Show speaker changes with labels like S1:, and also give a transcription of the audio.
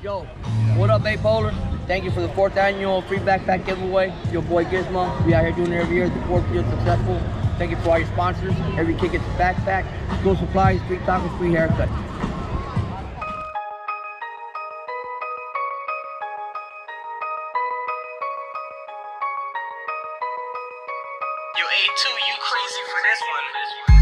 S1: Yo, what up, Polar? Thank you for the 4th annual free backpack giveaway. Your boy Gizmo. We out here doing it every year at the Fort Field Successful. Thank you for all your sponsors. Every kid gets a backpack, school supplies, free tacos, free haircut.
S2: Yo, A2, you crazy for this one.